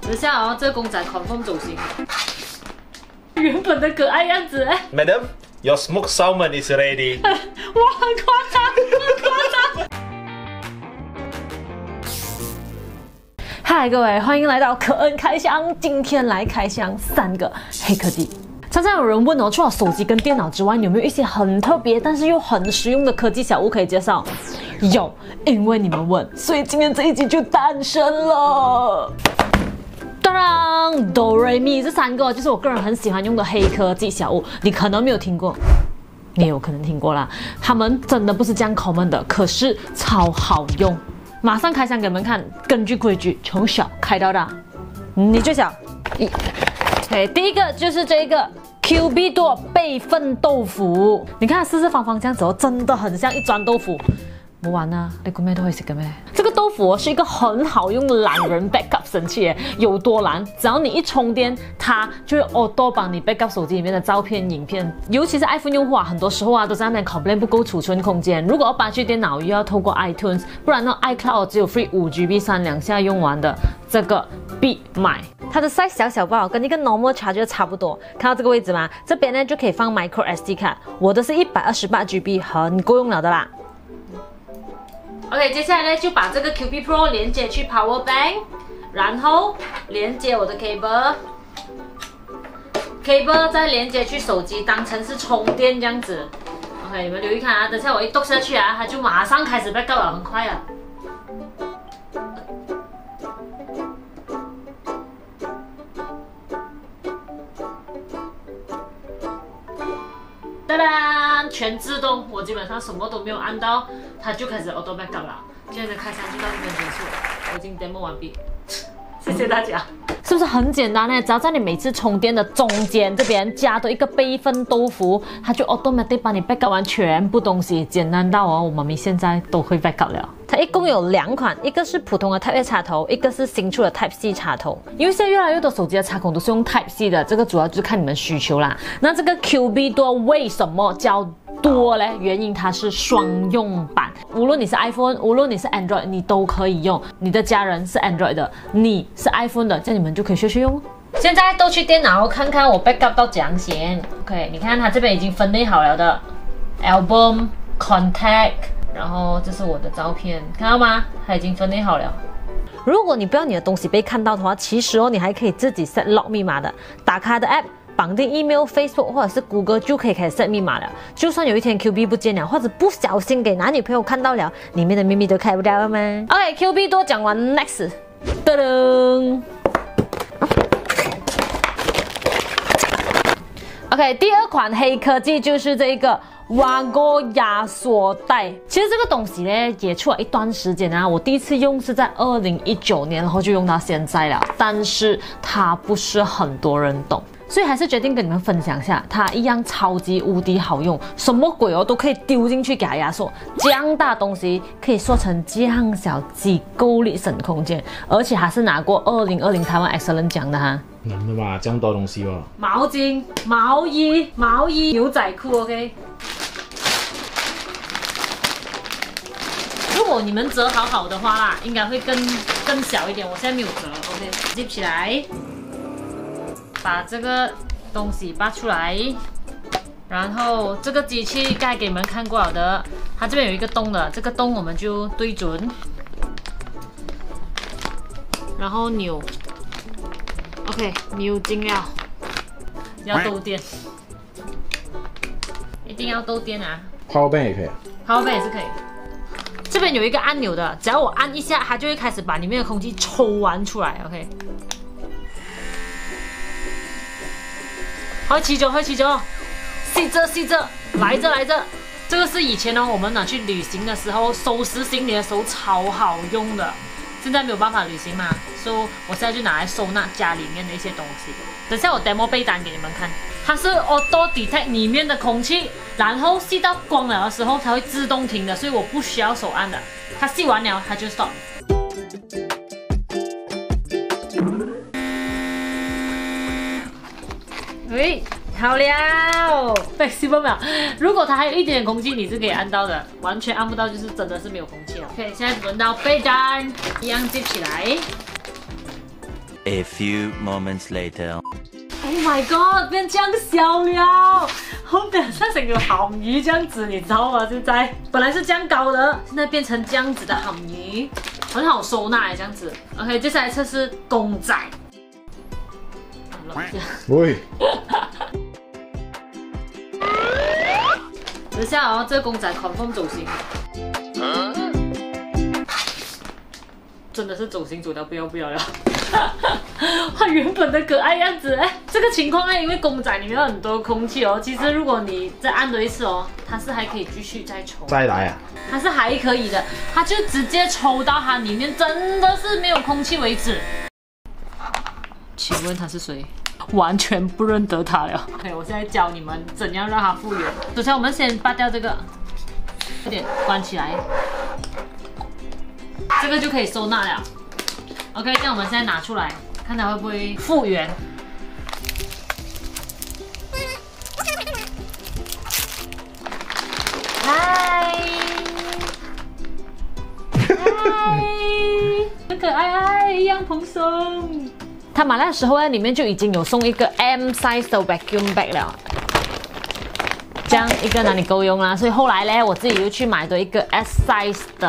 等一下哦，这个公仔 confirm 走心。原本的可爱样子哎。 Madam, your smoked salmon is ready. 哇，很夸张，很夸张。嗨，各位，欢迎来到可恩开箱。今天来开箱3个黑科技。常常有人问哦，除了手机跟电脑之外，有没有一些很特别但是又很实用的科技小物可以介绍？有，因为你们问，所以今天这一集就诞生了。当然，哆瑞咪这3个就是我个人很喜欢用的黑科技小物，你可能没有听过。你也有可能听过啦，他们真的不是这样 common 的，可是超好用。马上开箱给你们看，根据规矩，从小开到大。你最小，OK， 第一个就是这个 QB 多备份豆腐，你看四四方方这样子哦，真的很像一砖豆腐。冇玩啊，你估咩都可以食嘅咩？这个豆腐是一个很好用的懒人 backup 神器耶，有多懒？只要你一充电，它就会 auto 帮你 backup 手机里面的照片、影片。尤其是 iPhone 用户啊，很多时候啊都在那边 complain 不够储存空间。如果要搬去电脑，又要透过 iTunes， 不然呢 iCloud 只有 free 5GB 3两下用完的，这个必买。它的 size 小小不好，跟一个 normal charger 差不多。看到这个位置吗？这边呢就可以放 micro SD 卡，我的是128GB， 很够用了的啦。OK， 接下来呢就把这个 QB Pro 连接去 Power Bank， 然后连接我的 cable 再连接去手机，当成是充电这样子。OK， 你们留意看啊，等下我一剁下去啊，它就马上开始 backup 了，很快啊。哒哒，全自动，我基本上什么都没有按到，它就开始 auto backup 了。今天的开箱就到这边结束了，我已经 demo 完毕，谢谢大家。是不是很简单呢？只要在你每次充电的中间这边加多一个备份豆腐，它就 automatic 帮你 backup 完全部东西，简单到哦，我妈咪现在都会 backup 了。它一共有2款，一个是普通的 Type A 插头，一个是新出的 Type C 插头。因为现在越来越多手机的插孔都是用 Type C 的，这个主要就是看你们需求啦。那这个 QB 多为什么叫多嘞？原因它是双用版，无论你是 iPhone， 无论你是 Android， 你都可以用。你的家人是 Android 的，你是 iPhone 的，这样你们就可以学用。现在都去电脑看看我 backup 到怎样先。OK， 你看它这边已经分类好了的 Album、Contact， 然后这是我的照片，看到吗？它已经分类好了。如果你不要你的东西被看到的话，其实哦，你还可以自己 set lock 密码的。打开的 app。绑定 email、Facebook 或者是谷歌就可以开始 set 密码了。就算有一天 QB 不见了，或者不小心给男女朋友看到了，里面的秘密都开不掉了吗 ？OK，QB 多讲完 ，next， 噔噔。OK， 第2款黑科技就是这个Wago 压缩袋。其实这个东西呢也出了一段时间啊，我第一次用是在2019年，然后就用到现在了。但是它不是很多人懂。所以还是决定跟你们分享一下，它一样超级无敌好用，什么鬼哦都可以丢进去给它压缩，这样大东西可以缩成这样小，几够力省空间，而且还是拿过2020台湾 Excellent 奖的哈。 能的吧？这样多东西哦。 毛巾、毛衣、牛仔裤 ，OK。如果你们折好好的话啦，应该会更小一点。我现在没有折 ，OK， zip 起来。把这个东西拔出来，然后这个机器刚才给你们看过了的，它这边有一个洞的，这个洞我们就对准，然后扭 ，OK， 扭进了，要兜电，一定要兜电啊 Power Bank 也可以 ，Power Bank 也是可以。这边有一个按钮的，只要我按一下，它就会开始把里面的空气抽完出来 ，OK。喝起酒，吸着，来着，这个是以前呢，我们拿去旅行的时候收拾行李的时候超好用的。现在没有办法旅行嘛，所以我现在就拿来收纳家里面的一些东西。等下我 demo 备单给你们看，它是 auto detect 里面的空气，然后吸到光了的时候它会自动停的，所以我不需要手按的，它吸完了它就 stop。喂，好了，被吸不了。如果它还有一点点空气，你是可以按到的，完全按不到就是真的是没有空气了。OK， 现在轮到被单，一样接起来。 A few moments later. Oh my god， 变这样小了，好像成个鹹魚這樣子，你知道嗎？現在本來是這樣高的，現在變成這樣子的鹹魚，很好收納這樣子。OK， 接下來測試公仔。 喂， 等一下哦，這個公仔 confirm 走心。真的是走心走到不要了，它原本的可爱样子，这个情况呢，因为公仔里面有很多空气哦，其实如果你再按多一次哦，它是还可以继续再抽， 再来啊， 它是还可以的，它就直接抽到它里面真的是没有空气为止。请问他是谁？完全不认得他了。OK， 我现在教你们怎样让它复原。首先，我们先拔掉这个，有点关起来。这个就可以收纳了。OK， 这样我们现在拿出来，看它会不会复原。嗨，很可爱，一样蓬松。他买来的时候呢，里面就已经有送一个 M size 的 vacuum bag 了。这样一个哪里够用啦？所以后来呢，我自己又去买多一个 S size 的。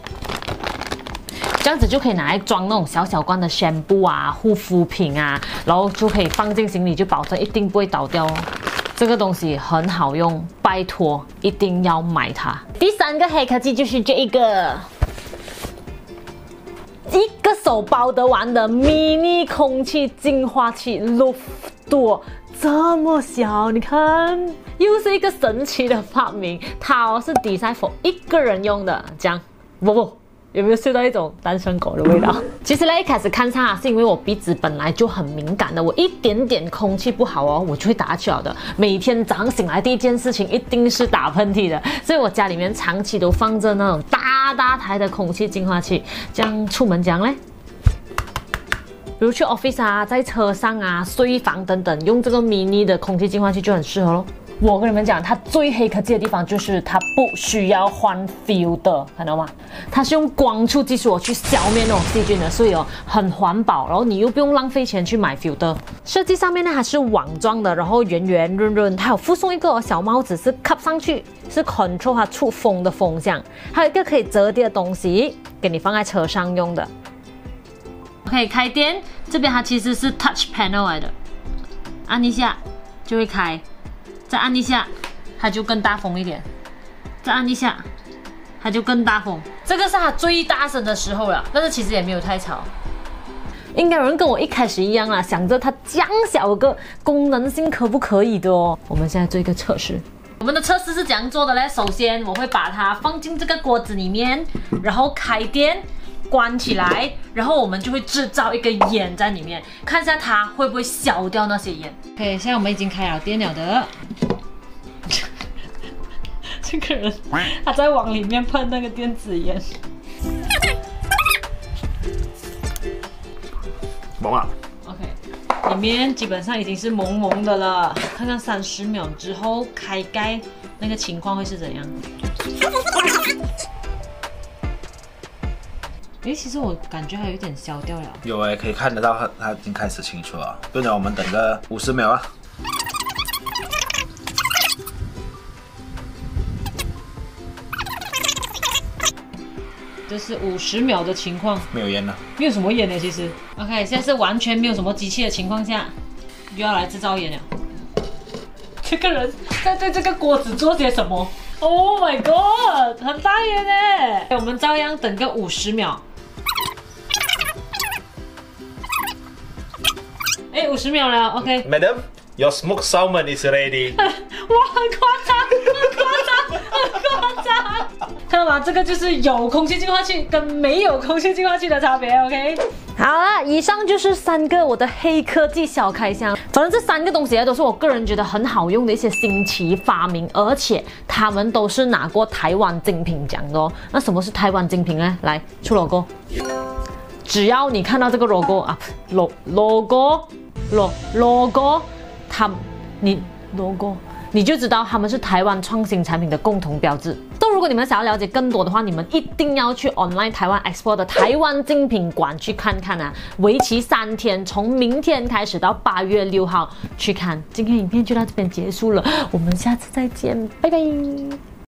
这样子就可以拿来装那种小小罐的 shampoo 啊、护肤品啊，然后就可以放进行李，就保证一定不会倒掉哦。这个东西很好用，拜托一定要买它。第三个黑科技就是这一个手包得完的 mini 空气净化器 Luftdoor， 这么小，你看，又是一个神奇的发明。它是 design for 一个人用的，这样不。有没有嗅到一种单身狗的味道？其实呢，一开始看上是因为我鼻子本来就很敏感的，我一点点空气不好哦，我就会打起来的。每天早上醒来第一件事情一定是打喷嚏的，所以我家里面长期都放着那种大台的空气净化器。这样出门讲嘞，比如去 office 啊，在车上啊、睡房等等，用这个 mini 的空气净化器就很适合咯。我跟你们讲，它最黑科技的地方就是它不需要换 filter， 看到吗？它是用光触技术去消灭那种细菌的，所以很环保，然后你又不用浪费钱去买 filter。设计上面呢，它是网状的，然后圆圆润润，它有附送一个小帽子，是吸上去，是 control 它出风的风向，还有一个可以折叠的东西，给你放在车上用的。OK， 开电，这边它其实是 touch panel 来的，按一下就会开。再按一下，它就更大风一点；再按一下，它就更大风。这个是它最大声的时候了，但是其实也没有太吵。应该有人跟我一开始一样啦，想着它这样小个功能性可不可以的哦。我们现在做一个测试。我们的测试是怎样做的呢？首先我会把它放进这个锅子里面，然后开电。关起来，然后我们就会制造一个烟在里面，看一下它会不会消掉那些烟。OK， 现在我们已经开了电了的。这个人他在往里面喷那个电子烟。 懵啊 OK， 里面基本上已经是蒙蒙的了。看看30秒之后开盖那个情况会是怎样。其实我感觉还有点消掉了。 有可以看得到它已经开始清楚了。不然我们等个50秒啊。 这是50秒的情况， 没有烟了， 没有什么烟的其实。OK， 现在是完全没有什么机器的情况下，又要来制造烟了。这个人在对这个锅子做些什么 ？Oh my god， 很大烟哎！我们照样等个50秒。50秒了 ，OK。 Madam, your smoked salmon is ready. 哇，很夸张，很夸张！看到吗？这个就是有空气净化器跟没有空气净化器的差别 ，OK。好了，以上就是3个我的黑科技小开箱。反正这3个东西都是我个人觉得很好用的一些新奇发明，而且他们都是拿过台湾精品奖的哦。那什么是台湾精品呢？来，出 logo。只要你看到这个 logo 啊，logo，你就知道他们是台湾创新产品的共同标志。都如果你们想要了解更多的话，你们一定要去 Online 台湾 Expo 的台湾精品馆去看看啊，为期3天，从明天开始到8月6号去看。今天影片就到这边结束了，我们下次再见，拜拜。